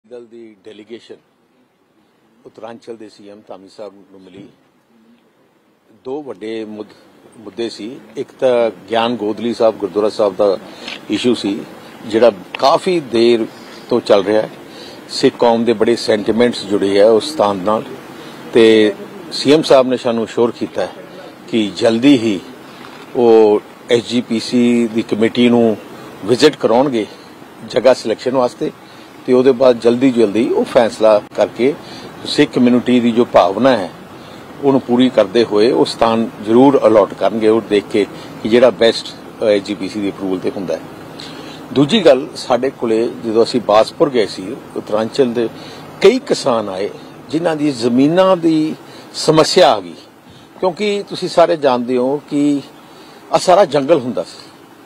दल की डेलीगेशन उत्तरांचल के सीएम धामी साहब नूं मिली। दो वड्डे मुद्दे सी। एक तो ज्ञान गोदली साहब गुरुद्वारा साहब का इशू सी जिहड़ा काफ़ी देर तो चल रहा है। सिख कौम के बड़े सेंटीमेंट्स जुड़े है उस स्थान नाल ते सीएम साहब ने सानू श्योर किया है कि जल्दी ही वो SGPC की कमेटी नूं विजिट कराउणगे जगह सिलेक्शन वास्ते ते उहदे बाद जल्दी वो फैसला करके सिख कम्यूनिटी की जो भावना है उन्हें पूरी करते हुए वो स्थान जरूर अलॉट करनगे और देख के कि जिहड़ा बेस्ट SGPC की अप्रूवल ते हुंदा है। दूजी गल साडे कोले जदों असीं बासपुर गए सी उत्तरांचल दे कई किसान आए जिन्हां दी जमीनां दी समस्या आ गई क्योंकि तुसीं सारे जानते हो कि आ सारा जंगल हुंदा सी।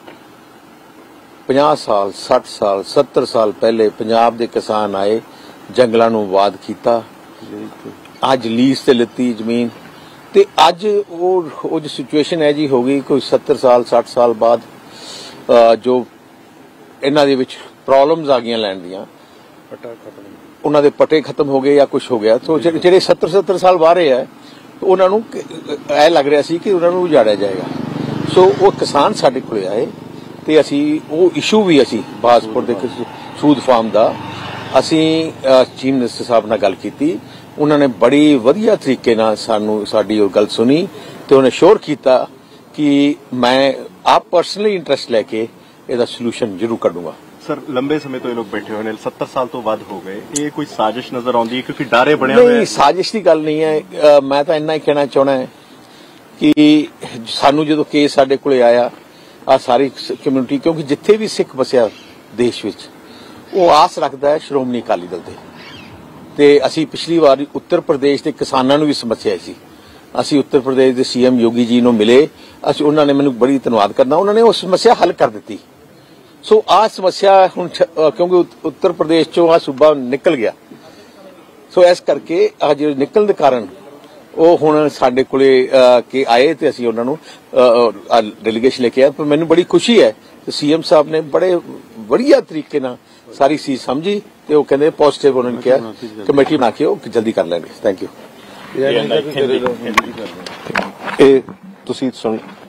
50 साल 60 साल 70 साल पहले पंजाब के किसान आए जंगलों नूं आबाद किया, अज लीज ते लिती जमीन ते अज वो जो सिचुएशन है जी हो गई कोई 70 साल 60 साल बाद जो इन्हां दे विच प्रॉब्लम्स आ गई लैंड दियां उन्हां दे पट्टे खत्म हो गए या कुछ हो गया तो जिहड़े 70 साल बाहर है तो उन्हां नूं ऐ लग रहा सी कि उन्हां नूं उजाड़िया जाएगा। सो वो किसान साडे कोले आए ते असी वो इशू भी असी बासपुर दे सूद फार्म दा असी चीफ मिनिस्टर साहब नाल गल कीती। उन्होंने बड़ी वधिया तरीके नाल सानू साडी वो गल सुनी ते उन्हें श्योर किया कि मैं आप पर्सनली इंटरस्ट लैके इसदा सलूशन जरूर कढूंगा। सर लंबे समय तो ये लोग बैठे हुए हैं 70 साल तो बाद हो गए, ये कोई साजिश नजर आती है क्योंकि डारे बने हुए नहीं साजिश की गल नहीं है। मैं तो इन्ना ही कहना चाहना है कि सानू जो केस साडे कोले आया आ सारी कम्यूनिटी क्योंकि जिथे भी सिख बसिया देश विच वो आस रखता है श्रोमणी अकाली दल ते असी पिछली बार उत्तर प्रदेश के किसानों भी समस्या सी। असी उत्तर प्रदेश के CM योगी जी नूं मिले, असी उन्होंने मैनूं बड़ी धन्यवाद करना, उन्होंने वो समस्या हल कर दी। सो आ समस्या हुण क्योंकि उत्तर प्रदेश चों आ सूबा निकल गया सो इस करके आ जो निकलण दे कारण वो हुण साडे कोले के आए ते असीं उन्हां नूं डेलीगेशन लेके आए। पर मैनूं बड़ी खुशी है कि CM साहब ने बड़े बढ़िया तरीके नाल सारी चीज समझी ते वो कहंदे पॉजिटिव उन्होंने कहा कमेटी बना के वो जल्दी कर लेंगे। Thank you. तुसीं सुन